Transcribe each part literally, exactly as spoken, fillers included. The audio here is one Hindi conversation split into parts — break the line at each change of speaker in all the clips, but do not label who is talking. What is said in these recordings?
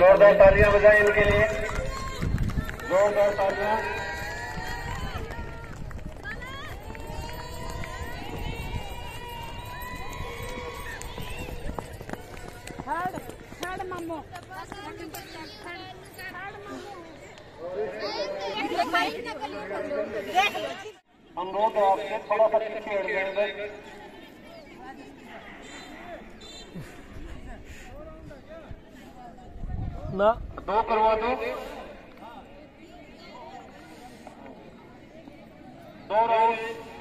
जोरदार तालियां बजाएं इनके लिए, जोरदार तालियां। अनुरोध है आपसे थोड़ा सा पीछे हट जाएंगे।
ना
दो करवा दो, दो राउंड।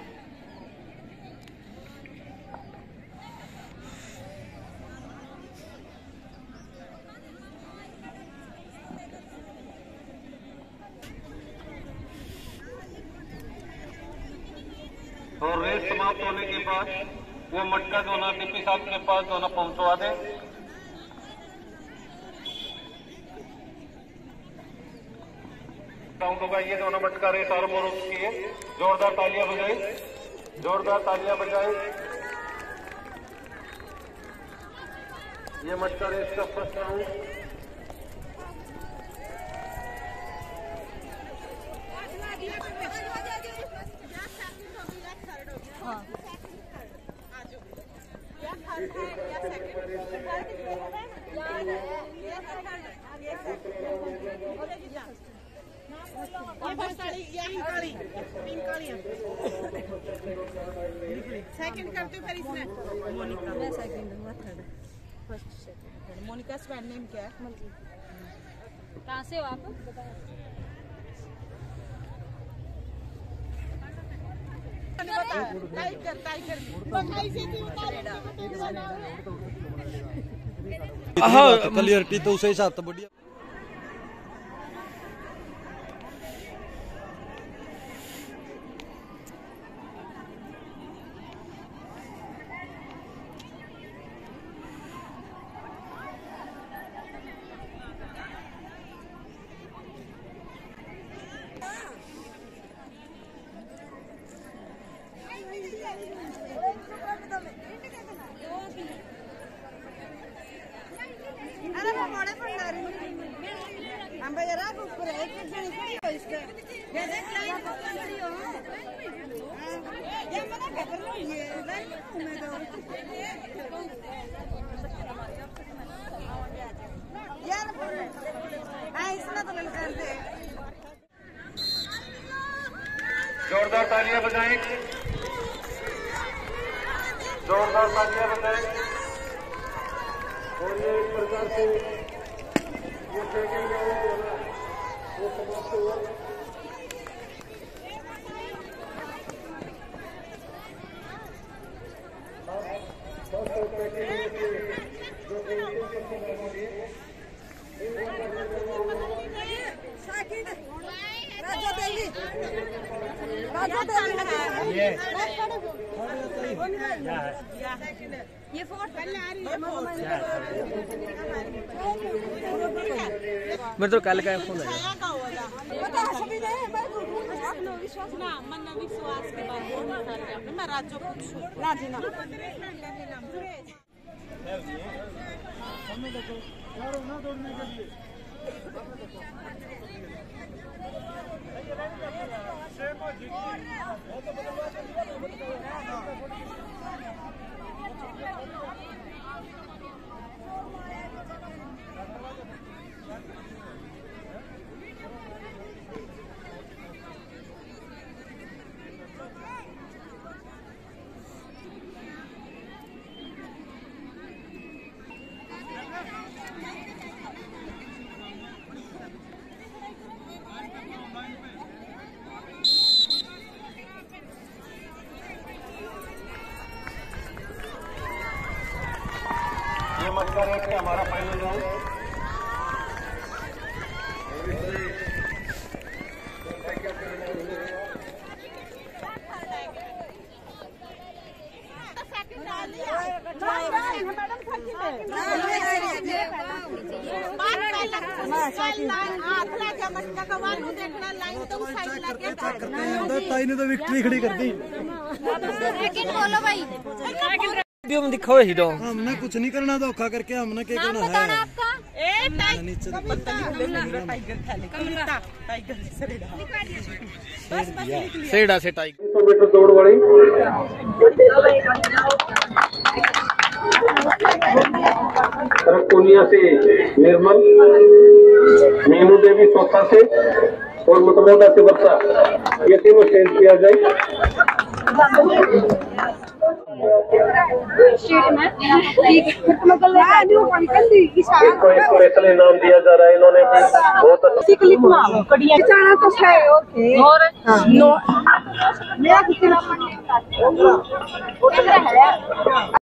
और रेस समाप्त होने के बाद वो मटका जो ना डीपी साहब के पास जो ना पहुंचवा दे। होगा ये जो ना मटका रेस आरंभ हो चुकी है। जोरदार तालियां बजाएं, जोरदार तालियां बजाएं। ये मटका रेस का फर्स्ट राउंड।
सेकंड करते फिर इसने मोनिका मैं सेकंड हुआ थर्ड फर्स्ट सेकंड। मोनिका स्पैन नेम क्या है?
कहाँ से हो आप?
टाइगर टाइगर
क्लियरिटी तो उसे हिसाब तो बढ़िया।
अरे वो बड़े भंडारी हम जरा ऊपर एक जन खड़ी हो इसके ये देख लाइन खड़ी हो ये मना कर लो ये लाइन में दो यार हां इसमें तो ललकार दे।
जोरदार तालियां बजाएं, जोरदार तालियां बजाएं। और ये इस प्रकार से ये सेकंड राउंड जो है वो समाप्त हुआ। फर्स्ट और सेकंड में से जो एक सबसे बड़ी
राजा देवी राजा देवी ये फोर्थ पहले आ रही है।
मेरे तो कल का फोन है
पता है सभी ने मैं विश्वास ना मन विश्वास के बाद मैं राजो पूछूं ना जी ना ना दौड़ने के लिए
ये मटका रेस का हमारा फाइनल राउंड।
ताई ने तो विक्ट्री खड़ी कर दी।
बोलो भाई।
वीडियो में दिखाओ ही दो। हमने कुछ नहीं करना, धोखा करके हमने क्या करना है।
आपका
ए
नीचे सेड़ा से टाइगर
सौ मीटर दौड़ वाली तरकुनिया से निर्मल, मीनू देवी चौथा से और मतमोदा से वर्षा, ये तीनों चेंज किया जाए। इसको स्पेशल इनाम दिया जा रहा है, इन्होंने बहुत अच्छा